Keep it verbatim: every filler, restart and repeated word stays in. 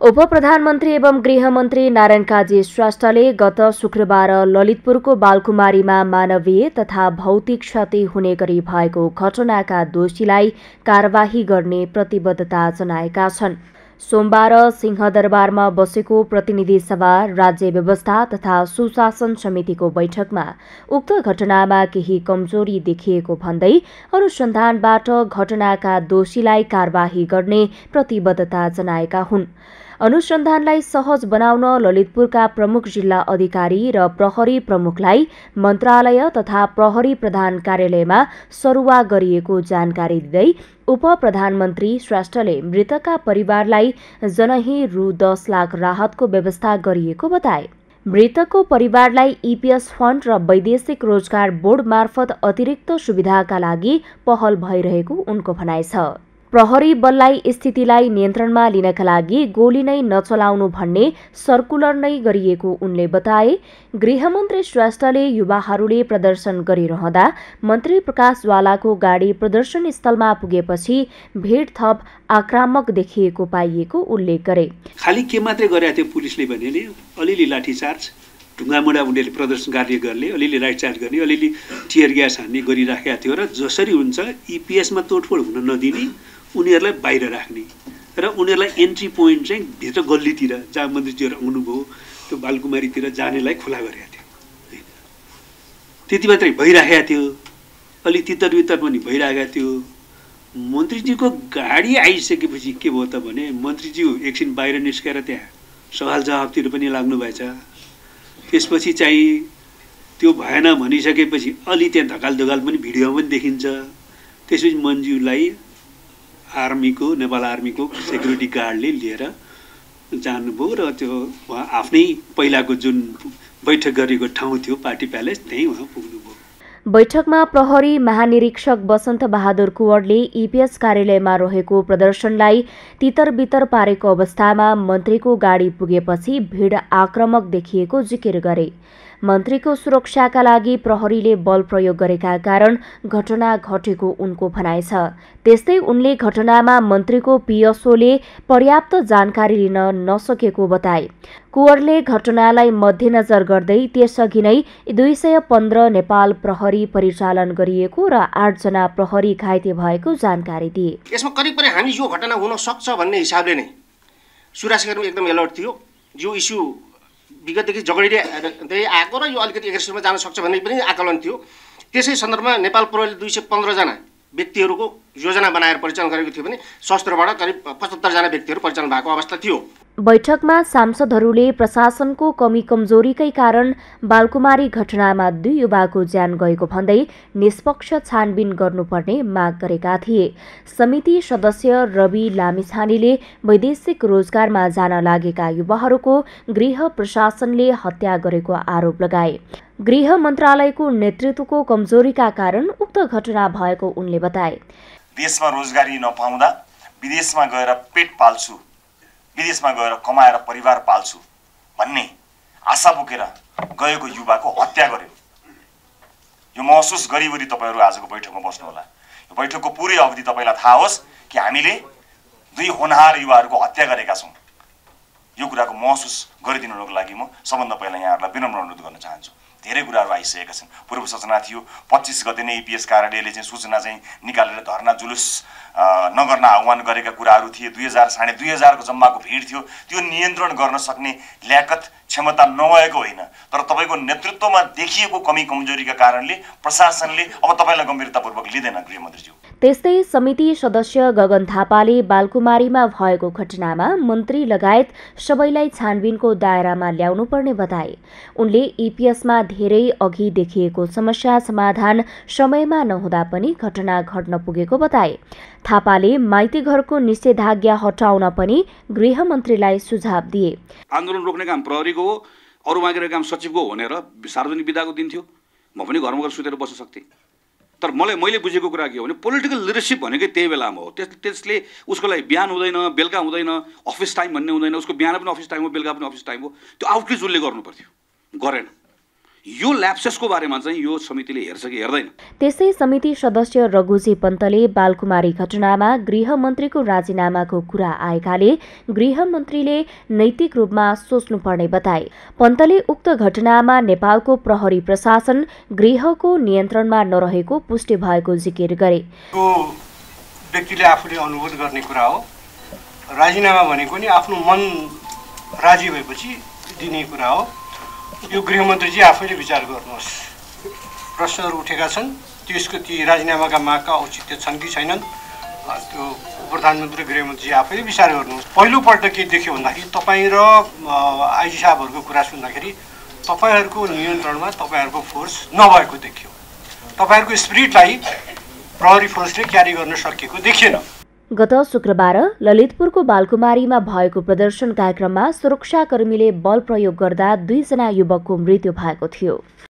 उपप्रधानमन्त्री एवं गृहमन्त्री नारायण काजी श्रेष्ठले गत शुक्रबार ललितपुरको बालकुमारीमा मानवीय तथा भौतिक क्षति हुने गरी भएको घटनाका दोषीलाई कारबाही गर्ने प्रतिबद्धता जनाएका छन्। सोमबार सिंहदरबारमा बसेको प्रतिनिधि सभा राज्य व्यवस्था तथा सुशासन समितिको बैठकमा उक्त घटनामा केही कमजोरी देखिएको भन्दै अनुसन्धानबाट घटनाका दोषीलाई कारबाही गर्ने प्रतिबद्धता जनाएका हुन्। अनुसन्धानलाई सहज बनाउन ललितपुरका प्रमुख जिल्ला अधिकारी र प्रहरी प्रमुखलाई मन्त्रालय तथा प्रहरी प्रधान कार्यालयमा सरुवा गरिएको जानकारी दिँदै उप प्रधानमन्त्री श्रेष्ठले मृतकका परिवारलाई जनही रु दस लाख राहतको व्यवस्था गरिएको बताए। मृतकको परिवारलाई ईपीएस फण्ड र वैदेशिक रोजगार बोर्ड मार्फत अतिरिक्त सुविधाका लागि पहल भइरहेको उनको भनाइ छ। प्रहरी बललाई स्थितिलाई नियन्त्रणमा लिनका लागि गोली नै नचलाउनु भन्ने सर्कुलर नै गरिएको उनले बताए। गृहमन्त्री श्रेष्ठले युवाहरूले प्रदर्शन गरिरहँदा मन्त्री प्रकाश ज्वालाको गाडी प्रदर्शन स्थलमा पुगेपछि भीड थप आक्रामक देखिएको पाइएको उल्लेख गरे। खाली के मात्रै गरेको थियो पुलिसले भनेले अलिअलि लाठीचार्ज ढुङ्गामुढा उनीहरूले प्रदर्शनकारीले गर्ने अलिअलि लाठीचार्ज गर्ने अलिअलि टियर ग्यास हान्ने गरिराखेका थियो र जसरी हुन्छ ईपीएसमा तोडफोड हुन नदिने उनीहरूलाई बाहिर राख्ने र उनीहरूलाई एन्ट्री पोइन्ट चाहिँ भित्र गल्लीतिर जहाँ मन्त्रीजीहरू आउनुभयो त्यो बालकुमारीतिर जानेलाई खुला गरेका थियो। त्यति मात्रै भइराखेका थियो। अलि तितर बितर पनि भइरहेका थियो। मन्त्रीजीको गाडी आइसकेपछि के भयो त भने मन्त्रीज्यू एकछिन बाहिर निस्केर त्यहाँ सवाल जवाबतिर पनि लाग्नु भएछ। त्यसपछि चाहिँ त्यो भएन भनिसकेपछि अलि त्यहाँ धकाल धकाल पनि भिडियोमा पनि देखिन्छ। त्यसपछि मन्ज्यूलाई आर्मीको नेपाल आर्मीको सेक्युरिटी गार्डले लिएर जानुभयो र त्यो उहाँ आफ्नै पहिलाको जुन बैठक गरेको ठाउँ थियो पार्टी प्यालेस त्यहीँ उहाँ पुग्नुभयो। बैठकमा प्रहरी महानिरीक्षक बसन्त बहादुर कुँवरले ईपीएस कार्यालयमा रहेको प्रदर्शनलाई तितर बितर पारेको अवस्थामा मन्त्रीको गाडी पुगेपछि भीड आक्रामक देखिएको जिकिर गरे। मन्त्रीको सुरक्षाका लागि प्रहरीले बल प्रयोग गरेका कारण घटना घटेको उनको भनाइ छ। त्यस्तै उनले घटनामा मन्त्रीको पीएसओले पर्याप्त जानकारी लिन नसकेको बताए। कुँवरले घटनालाई मध्यनजर गर्दै त्यसअघि नै दुई सय पन्ध्र नेपाल प्रहरी परिचालन गरिएको र आठजना प्रहरी घाइते भएको जानकारी दिए। यसमा करिब करिब हामी यो घटना हुन सक्छ भन्ने हिसाबले नै सुरासेरमा एकदम अलर्ट थियो। यो इस्यु विगतदेखि झगडिँदै आएको र यो अलिकति एग्रेसिभमा जान सक्छ भन्ने पनि आकलन थियो। त्यसै सन्दर्भमा नेपाल प्रहरीले दुई सय पन्ध्रजना व्यक्तिहरूको योजना बनाएर परिचालन गरेको थियो भने सशस्त्रबाट करिब पचहत्तरजना व्यक्तिहरू परिचालन भएको अवस्था थियो। बैठकमा सांसदहरूले प्रशासनको कमी कमजोरीकै कारण बालकुमारी घटनामा दुई युवाको ज्यान गएको भन्दै निष्पक्ष छानबिन गर्नुपर्ने माग गरेका थिए। समिति सदस्य रवि लामिछानेले वैदेशिक रोजगारमा जान लागेका युवाहरूको गृह प्रशासनले हत्या गरेको आरोप लगाए। गृह मन्त्रालयको नेतृत्वको कमजोरीका कारण उक्त घटना भएको उनले बताए। देशमा रोजगारी नपाउँदा विदेशमा गएर पेट पाल्छु, विदेशमा गएर कमाएर परिवार पाल्छु भन्ने आशा बोकेर गएको युवाको हत्या गर्यो। यो महसुस गरिवरी तपाईँहरू आजको बैठकमा बस्नु होला। यो बैठकको पुरै अवधि तपाईँलाई थाहा होस् कि हामीले दुई होनहार युवाहरूको हत्या गरेका छौँ। यो कुराको महसुस गरिदिनुको लागि म सबभन्दा पहिला यहाँहरूलाई विनम्र अनुरोध गर्न चाहन्छु। धेरै कुराहरू आइसकेका छन्। पूर्व सूचना थियो पच्चिस गते नै ईपीएस कार्यालयले चाहिँ सूचना चाहिँ निकालेर धरना जुलुस नगर्न आह्वान गरेका कुराहरू थिए। दुई हजार साढे दुई हजारको जम्माको भिड थियो। त्यो नियन्त्रण गर्न सक्ने ल्याकत क्षमता नभएको होइन, तर तपाईँको नेतृत्वमा देखिएको कमी कमजोरीका कारणले प्रशासनले अब तपाईँलाई गम्भीरतापूर्वक लिँदैन गृहमन्त्रीज्यू। त्यस्तै समिति सदस्य गगन थापाले बालकुमारीमा भएको घटनामा मन्त्री लगायत सबैलाई छानबिनको दायरामा ल्याउनु पर्ने बताए। उनले ईपीएसमा धेरै अघि देखिएको समस्या समाधान समयमा नहुँदा पनि घटना घट्न पुगेको बताए। थापाले माइती घरको निषेधाज्ञा हटाउन पनि गृहमन्त्रीलाई सुझाव दिए। आन्दोलन रोक्ने काम प्रहरीको हो, अरू मागेर काम सचिवको भनेर सार्वजनिक बिदाको दिन थियो, म पनि घरमा गएर सुतेर बस्न सक्थेँ। तर मलाई मैले बुझेको कुरा के हो भने पोलिटिकल लिडरसिप भनेकै त्यही बेलामा हो। त्यस त्यसले उसको लागि बिहान हुँदैन, बेलुका हुँदैन, अफिस टाइम भन्ने हुँदैन। उसको बिहान पनि अफिस टाइम हो, बेलुका पनि अफिस टाइम हो। त्यो आउटरिच उसले गर्नु पर्थ्यो, गरेन। यो ल्याप्सेसको बारेमा चाहिँ यो समितिले हेर्छ कि हेर्दैन। त्यसै समिति सदस्य रघुजी पन्तले बालकुमारी घटनामा गृहमन्त्रीको राजीनामाको कुरा आएकाले गृहमन्त्रीले नैतिक रूपमा सोच्नुपर्ने बताए। पन्तले उक्त घटनामा नेपालको प्रहरी प्रशासन गृहको नियन्त्रणमा नरहेको पुष्टि भएको जिकिर गरे। व्यक्तिले आफूले अनुभूत गर्ने कुरा हो। राजीनामा भनेको नि आफ्नो मन राजी भएपछि दिने कुरा हो। यो गृहमन्त्रीजी आफैले विचार गर्नुहोस्। प्रश्नहरू उठेका छन्, त्यसको ती राजीनामाका मागका औचित्य छन् कि छैनन्, त्यो प्रधानमन्त्री गृहमन्त्रीजी आफैले विचार गर्नुहोस्। पहिलोपल्ट के देख्यो भन्दाखेरि तपाईँ र आइजी साहबहरूको कुरा सुन्दाखेरि तपाईँहरूको नियन्त्रणमा तपाईँहरूको फोर्स नभएको देखियो। तपाईँहरूको स्पिरिटलाई प्रहरी फोर्सले क्यारी गर्न सकेको देखिएन। गत शुक्रबार ललितपुरको बालकुमारीमा भएको प्रदर्शन कार्यक्रममा सुरक्षाकर्मीले बल प्रयोग गर्दा दुईजना युवकको मृत्यु भएको थियो।